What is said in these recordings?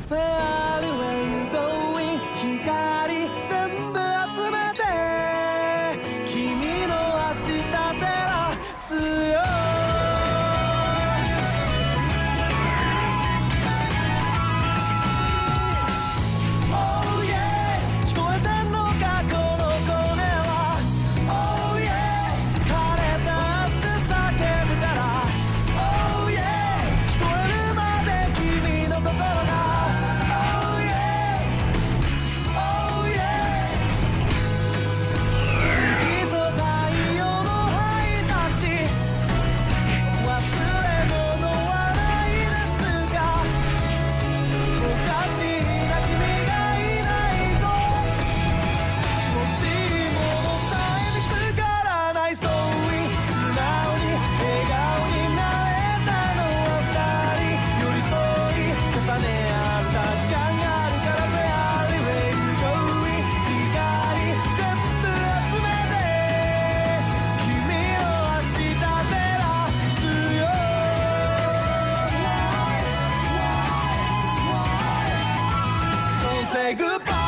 Where you going? 光全部集めて君の明日照らすよ。Oh yeah 聞こえてんのかこの声は。Oh yeah 枯れたって叫ぶから。Oh yeah 聞こえるまで君の心が。Oh yeah Oh yeah 月と太陽のハイタッチ忘れ物はないですか。おかしいな君がいないと欲しいものさえ見つからない。そう素直に笑顔になれたのは二人寄り添い重ね合った時間があるから。Where you going? 光全部集めて君の明日照らすよ。Don't say goodbye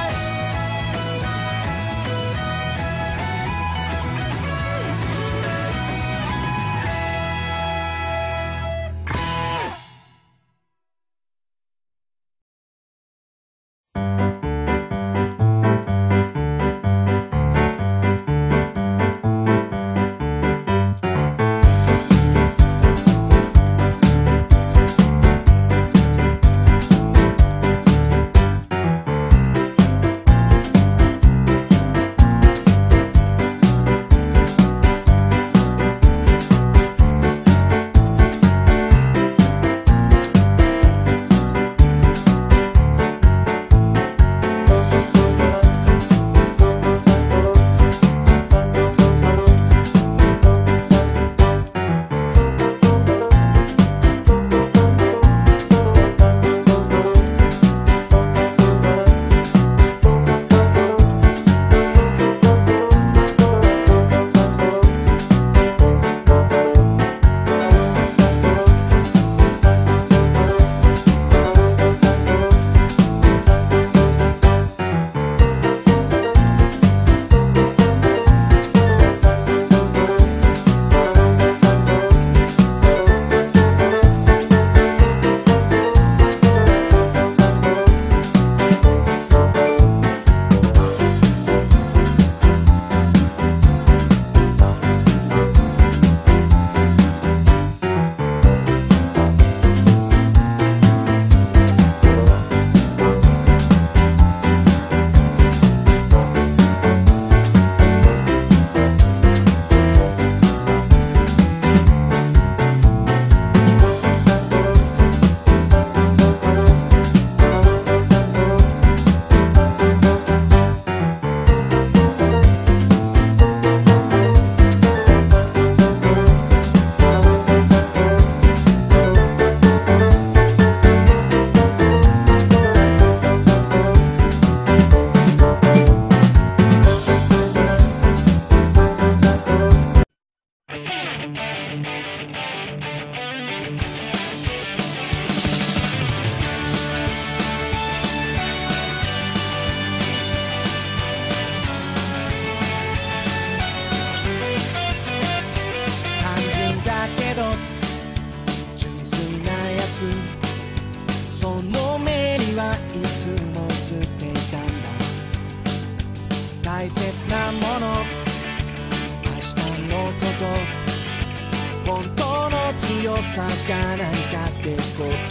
大切なもの明日のこと本当の強さが何かってこと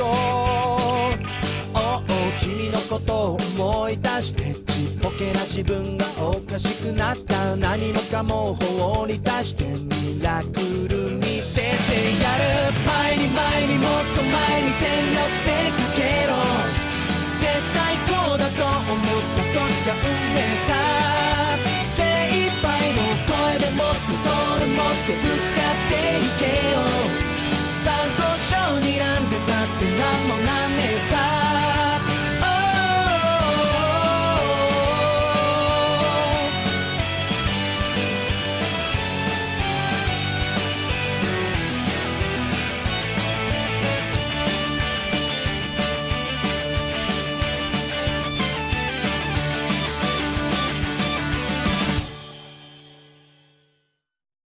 君のことを思い出してちっぽけな自分がおかしくなった。何もかも放り出してミラクル見せてやる。前に前にもっと前に全力で